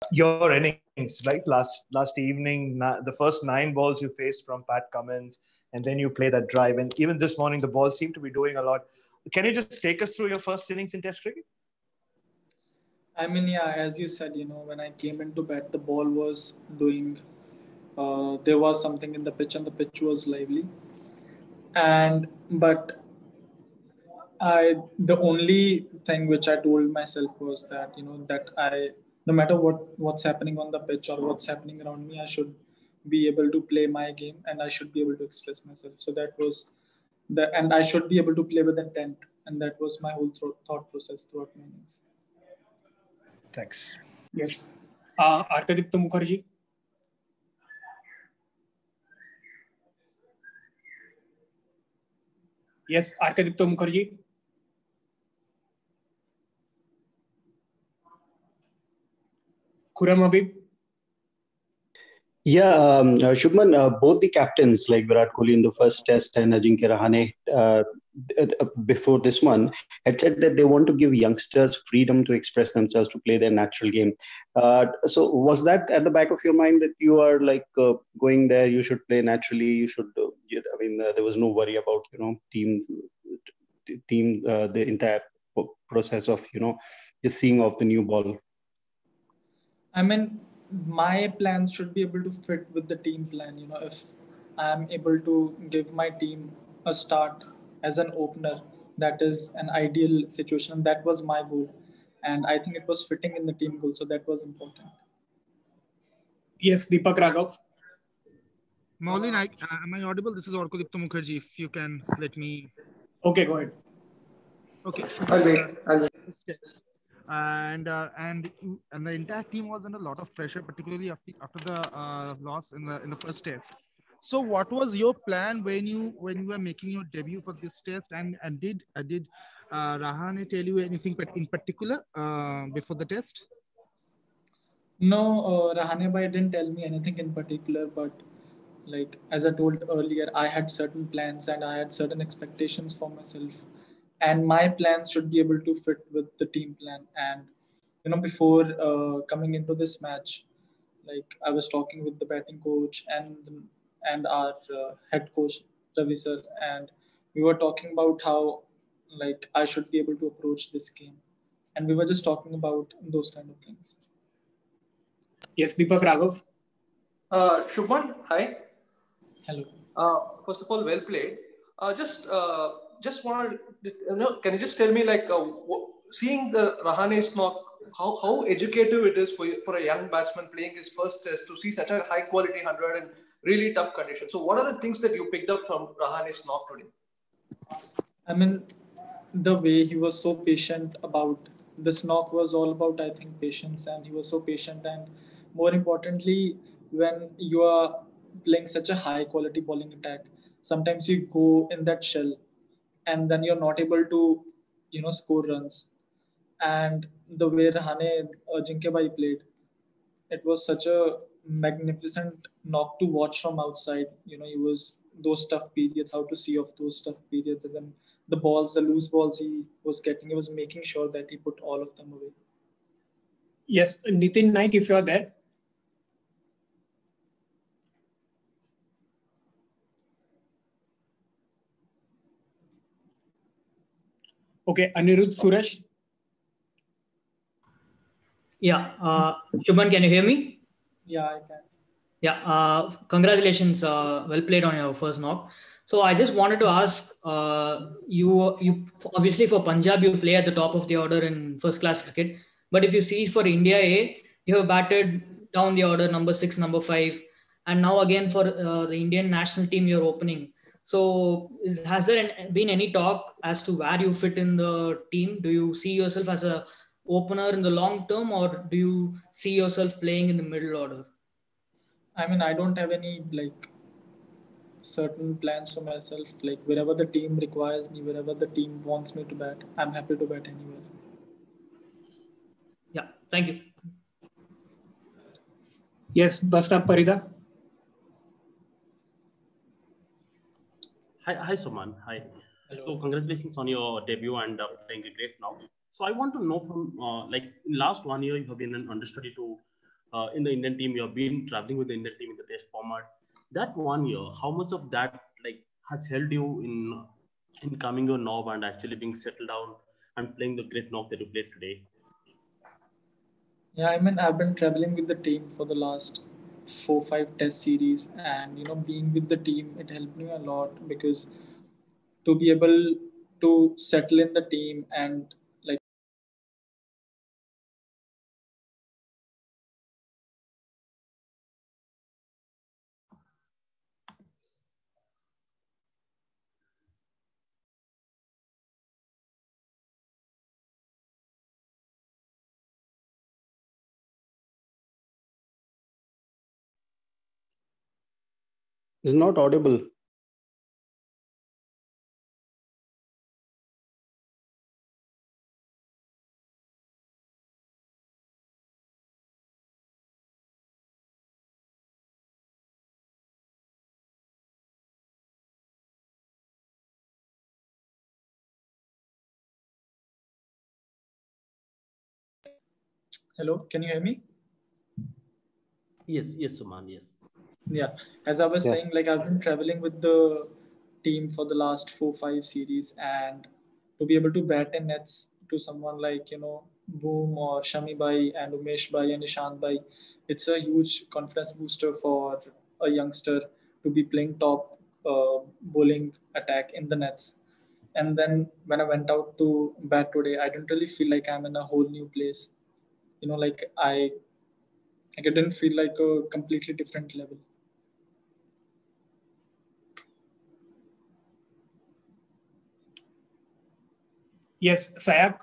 your innings, right? Last evening, the first 9 balls you faced from Pat Cummins, and then you play that drive. And even this morning, the ball seemed to be doing a lot. Can you just take us through your first innings in Test cricket? I mean, yeah, as you said, when I came into bat, the ball was doing. There was something in the pitch, and the pitch was lively. And but the only thing which I told myself was that that no matter what's happening on the pitch or what's happening around me, I should be able to play my game and I should be able to express myself. So that was and I should be able to play with intent, and that was my whole thought process throughout my innings. Thanks. Yes. Arkadipta Mukherjee. Yes, Arkadipta Mukherjee. Khurram Habib. Yeah, Shubman, both the captains like Virat Kohli in the first test and Ajinkya Rahane before this one had said that they want to give youngsters freedom to express themselves, to play their natural game. So was that at the back of your mind that you are like going there, you should play naturally, you should, there was no worry about, the entire process of, just seeing off the new ball? I mean, my plans should be able to fit with the team plan. If I'm able to give my team a start as an opener, that is an ideal situation. That was my goal. And I think it was fitting in the team goal. So that was important. Yes, Deepak Raghav. Maulin, am I audible? This is Arkadipta Mukherjee. If you can let me. Okay, go ahead. Okay. I'll wait. And the entire team was under a lot of pressure, particularly after the loss in the first test. So, what was your plan when you were making your debut for this test? And did Rahane tell you anything in particular before the test? No, Rahane bhai didn't tell me anything in particular, but like as I told earlier, I had certain plans and I had certain expectations for myself, and my plans should be able to fit with the team plan. And before coming into this match, like I was talking with the batting coach and our head coach Ravi sir, and we were talking about how like I should be able to approach this game, and we were just talking about those kind of things. Yes, Deepak Raghav. Shubman, hi. Hello. First of all, well played. Just want to, can you just tell me like seeing the Rahane's knock, how educative it is for a young batsman playing his first test to see such a high quality 100 in really tough conditions. So what are the things that you picked up from Rahane's knock today? I mean, the way he was so patient about this knock was all about, I think, patience, and he was so patient. And more importantly, when you are playing such a high quality bowling attack, sometimes you go in that shell and then you're not able to, score runs. And the way Rahane Ajinkya Bhai played, it was such a magnificent knock to watch from outside. He was those tough periods, how to see off those tough periods, and then the loose balls he was getting, he was making sure that he put all of them away. Yes, Nitin Naik, if you are there. Okay, Anirudh Suresh. Yeah, Shubman, can you hear me? Yeah, I can. Yeah, congratulations. Well played on your first knock. So I just wanted to ask, you obviously for Punjab, you play at the top of the order in first class cricket. But if you see for India A, you have batted down the order number 6, number 5. And now again for the Indian national team, you're opening. So has there been any talk as to where you fit in the team? Do you see yourself as a opener in the long term, or do you see yourself playing in the middle order? I mean, I don't have any like certain plans for myself. Like wherever the team requires me, wherever the team wants me to bat, I'm happy to bat anywhere. Yeah, thank you. Yes, Basta Parida. Hi, Suman. Hi. Hello. So congratulations on your debut and playing a great now. So I want to know from like in last 1 year you have been an understudy to in the Indian team. You have been traveling with the Indian team in the test format. That 1 year, how much of that has helped you in coming your knob and actually being settled down and playing the great knob that you played today? Yeah, I mean, I've been traveling with the team for the last 4-5 test series, and being with the team, it helped me a lot because to be able to settle in the team and like It's not audible. hello, can you hear me? Yes, Suman, yes. Yeah, as I was Yeah. saying, like I've been traveling with the team for the last 4-5 series, and to be able to bat in nets to someone like Boom or Shami Bhai and Umesh Bhai and Ishant Bhai, it's a huge confidence booster for a youngster to be playing top bowling attack in the nets. And then when I went out to bat today, I didn't really feel like I'm in a whole new place. Like I didn't feel like a completely different level. Yes, Sayak.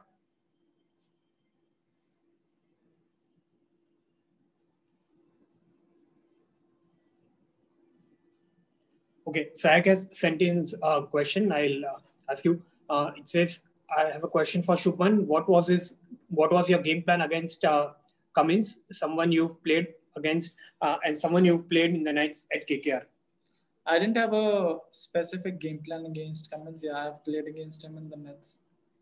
Okay, Sayak has sent in a question. I'll ask you. It says, "I have a question for Shubman. What was your game plan against Cummins, someone you've played against, and someone you've played in the nights at KKR?" I didn't have a specific game plan against Cummins. Yeah, I've played against him in the nets.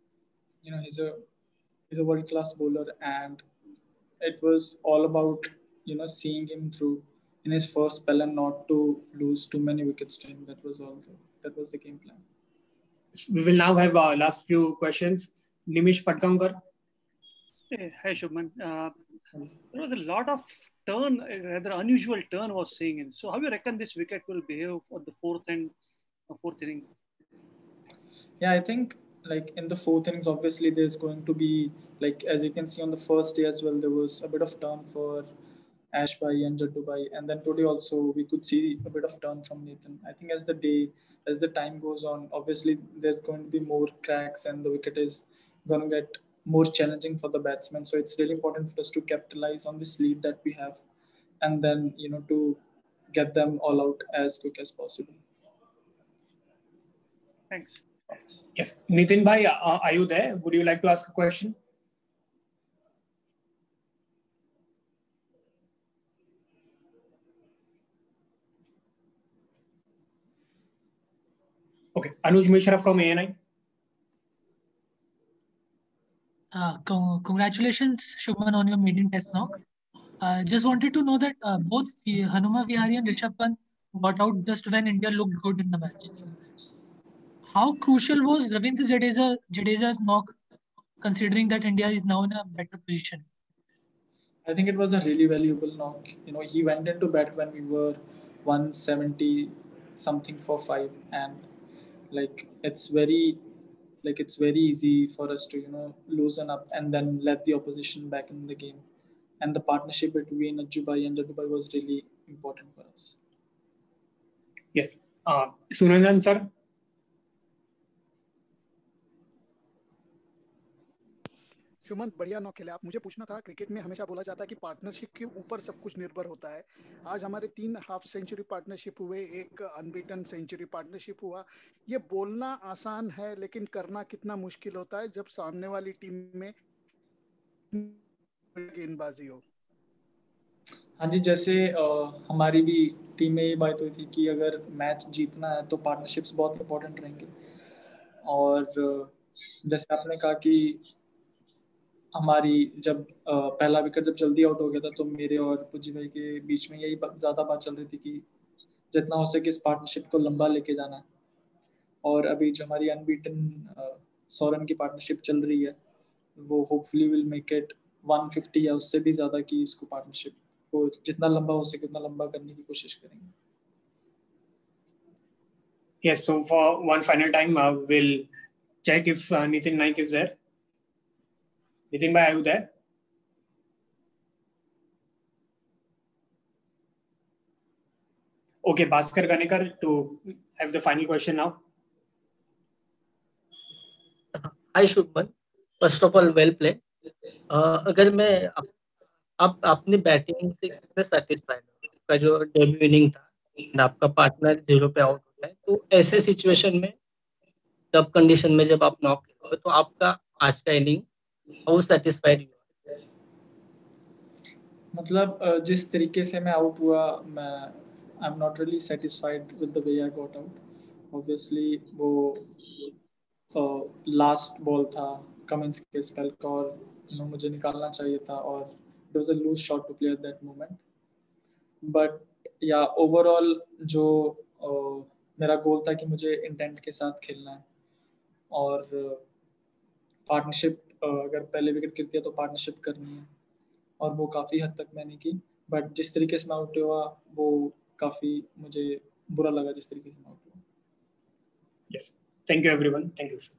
He's a world class bowler, and it was all about seeing him through in his first spell and not to lose too many wickets to him. That was all. That was the game plan. We will now have last few questions. Nimish Patgaonkar. Hey, hi, Shubman. There was a lot of turn, a rather unusual turn was seeing in. So how do you reckon this wicket will behave for the fourth inning? Yeah, I think like in the fourth innings, obviously there's going to be like as you can see on the first day as well, there was a bit of turn for Ash Bhai and Jaddu Bhai, and then today also we could see a bit of turn from Nathan. I think as the time goes on, obviously there's going to be more cracks and the wicket is going to get more challenging for the batsmen. So it's really important for us to capitalize on this lead that we have, and then to get them all out as quick as possible. Thanks. Yes, Nitin Bhai, are you there? Would you like to ask a question? Okay, Anuj Mishra from ANI. Congratulations, Shubman, on your maiden test knock. Just wanted to know that both Hanuma Vihari and Rishabh Pant got out just when India looked good in the match. How crucial was Ravindra Jadeja's knock, considering that India is now in a better position? I think it was a really valuable knock. He went into bat when we were 170 something for 5, and it's very easy for us to loosen up and then let the opposition back in the game. And the partnership between Ajubai and Jadubai was really important for us. Yes, Sunandan sir. Shubman बढ़िया knock खेले आप। मुझे पूछना था, cricket में हमेशा बोला जाता है कि पार्टनरशिप के ऊपर सब कुछ निर्भर होता है। आज हमारे 3 हाफ सेंचुरी पार्टनरशिप हुए, एक अनबीटन सेंचुरी पार्टनरशिप हुआ। ये बोलना आसान है लेकिन करना कितना मुश्किल होता है जब सामने वाली टीम में गेंदबाजी हो। हाँ जी, जैसे हमारी भी टीम में ये बात हुई थी कि अगर मैच जीतना है तो पार्टनरशिप्स बहुत इंपॉर्टेंट रहेंगे। और जैसे आपने कहा कि हमारी जब पहला विकेट जब जल्दी आउट हो गया था तो मेरे और पुज्जी भाई के बीच में यही ज़्यादा बात चल रही थी कि जितना हो सके इस पार्टनरशिप को लंबा लेके जाना है। और अभी जो हमारी अनबीटन सौरन की पार्टनरशिप चल रही है वो होपफुली विल मेक इट 150 या उससे भी ज़्यादा की इसको पार्टनरशिप को जितना लंबा हो सके उतना लंबा करने की कोशिश करेंगे। Yes, so for one final time, we'll check if Nitin Naik is there. Nitin bhai, are you there? Okay, Bhaskar Ganekar to have the final question now. Hi Shubman, first of all well played. अगर मैं आप अपनी batting से कितने satisfied हो? आपका जो debut inning था आपका पार्टनर 0 पे आउट होता है तो ऐसे सिचुएशन में टफ कंडीशन में जब आप नॉक हो तो आपका आज का इनिंग हाउ सेटिस्फाइड यू? मतलब जिस तरीके से मैं आउट हुआ मैं I am not really satisfied with the way I got out. Obviously वो लास्ट बॉल था कमिंस के स्पेल का और मुझे निकालना चाहिए था और it was a loose shot to play at that moment. But yeah overall जो मेरा गोल था कि मुझे इंटेंट के साथ खेलना है और पार्टनरशिप अगर पहले विकेट गिरती है तो पार्टनरशिप करनी है और वो काफ़ी हद तक मैंने की। बट जिस तरीके से मैं आउट हुआ वो काफ़ी मुझे बुरा लगा जिस तरीके से मैं आउट हुआ। Yes, thank you everyone. Thank you.